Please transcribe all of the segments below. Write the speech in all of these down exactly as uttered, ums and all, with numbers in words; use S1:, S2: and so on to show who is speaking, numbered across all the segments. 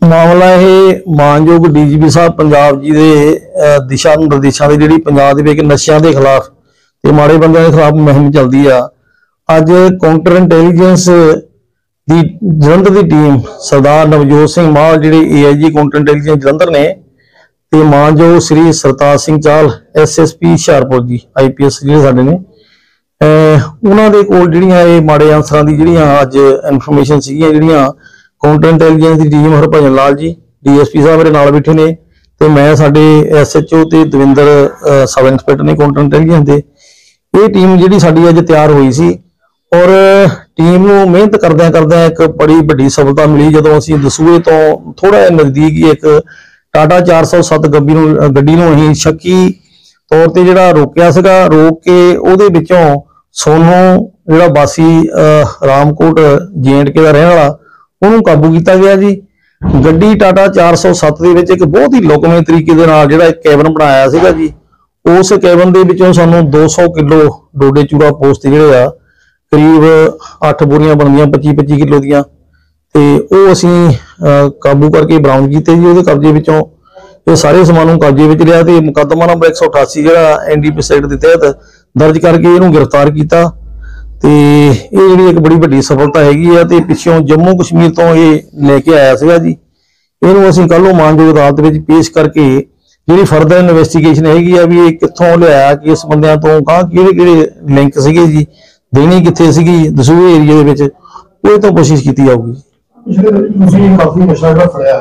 S1: मामला ये मानयोग D G P साहब पंजाब जी के दिशा निर्देशों की जी पंजाब के नशिया के खिलाफ तो माड़े बंदों के खिलाफ मुहिम चलती आ। अज काउंटर इंटैलीजेंस की जलंधर की team Sardar Navjot Singh Mall ji A I G counter intelligence Jalandhar ने ते मानयोग Shri Sartaj Singh Chahal S S P Hoshiarpur ji I P S जो साडे ने उन्होंने कोल जिहड़ियां ये माड़े अंसरां दी जिहड़ियां अज इनफॉर्मेशन सीगियां जिहड़ियां काउंटर इंटैलीजेंस की team Harbhajan Lal ji D S P साहब मेरे नाल बैठे ने ते मैं साडे एस एच ओ ते दविंदर सब इंस्पैक्टर ने काउंटर इंटैलीजेंस दे ये टीम जिहड़ी साडी अज तैयार हुई सी और टीम नूं मेहनत करदਿਆਂ करदਿਆਂ एक बड़ी वड्डी सफलता मिली जदों असीं दसूए तो थोड़ा नज़दीक ही एक टाटा चार सौ सत्त गड्डी नूं गड्डी नूं असीं शक्की तौर ते जिहड़ा रोकिया सीगा रोक के उहदे विचों सोनू जिहड़ा वासी रामकोट जे एंड के दा रहण वाला उन्होंने काबू किया गया जी। गड्डी टाटा चार सौ सत्त के एक बहुत ही लुकवें तरीके दे नाल जिहड़ा एक कैबन बनाया सीगा जी। उस कैबन दे विचों सानूं दो सौ किलो डोडे चूरा पोस्ट जिहड़े आ करीब अठ बोरियां बनदियां पच्ची पच्ची किलो दियां ते ओह असीं काबू करके बरामद कीते जी। उहदे कब्जे विचों ये सारे समान कब्जे विच लिया ते मुकदमा नंबर एक सौ अठासी जिहड़ा एन डी पी एक्ट के तहत दर्ज करके इहनूं गिरफ्तार किया। तो ये जी एक बड़ी वड्डी सफलता हैगी है ते पिछों जम्मू कश्मीर तो ये लेके आया सीगा जी। इहनूं असीं कल मानयोग अदालत में पेश करके जी फरदर इन्वेस्टिगेशन हैगी है भी कित्थों लिया कि इस बंदियां तो कहाँ किहड़े किहड़े लिंक सीगे जी देनी कित्थे सीगी दसूहे एरिए दे विच ओह तो कोशिश की जाऊगी।
S2: काफी नशा फड़िया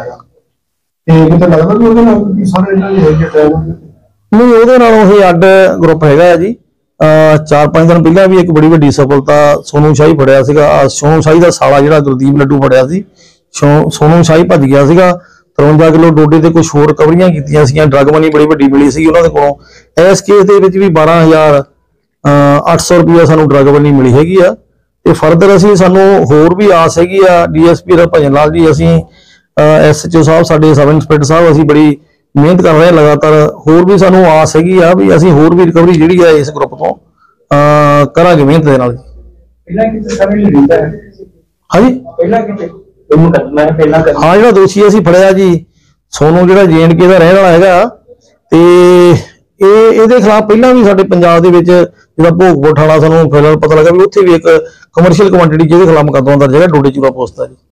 S1: नहीं उहदे नालों ये अड्ड ग्रुप हैगा जी। चार पांच दिन पहला भी एक बड़ी वड्डी सफलता सोनू शाही फड़िया सीगा। सोनू शाही का साला जिहड़ा गुरदीप लड्डू फड़िया सी सोनू शाही भज गया सीगा। तिरवंजा किलो डोडे ते कुछ होर रिकवरियां कीतियां सीगियां। ड्रग मनी बड़ी वड्डी मिली सी उन्होंने कोलों। इस केस दे विच भी बारह हज़ार अठ सौ रुपया सानू ड्रग मनी मिली हैगी आ ते फरदर असीं सानू होर भी आस हैगी आ D S P Harbhajan Lal ji असीं एस एच ओ साहब साडे सब इंस्पैक्टर साहब असीं बड़ी मेहनत कर रहे हैं लगातार। होर भी सानू आस हैगी आ भी असीं होर भी रिकवरी जिहड़ी है इस ग्रुप तो करांगे मेहनत दे नाल। हाँ जी हाँ जिहड़ा दोषी असीं फड़िया जी सोनू जिहड़ा जे एंड के दा रहण वाला हैगा ते इहदे खिलाफ पहला भी साडे पंजाब दे विच जिहड़ा भोगपुर थाणा सानू फिलहाल पता लगा भी उत्थे भी एक कमर्शियल क्वांटिटी जिहदे खिलाफ मुकदमा दर्ज है डोडे चूरा पोस्ट दा जी।